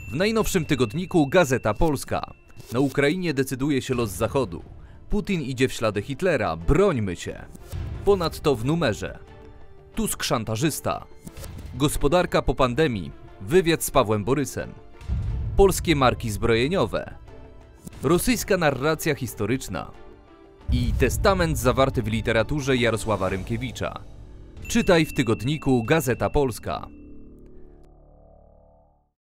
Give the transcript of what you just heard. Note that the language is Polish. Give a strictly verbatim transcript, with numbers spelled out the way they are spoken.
W najnowszym tygodniku Gazeta Polska. Na Ukrainie decyduje się los Zachodu. Putin idzie w ślady Hitlera, brońmy się. Ponadto w numerze. Tusk szantażysta. Gospodarka po pandemii. Wywiad z Pawłem Borysem. Polskie marki zbrojeniowe. Rosyjska narracja historyczna. I testament zawarty w literaturze Jarosława Rymkiewicza. Czytaj w tygodniku Gazeta Polska.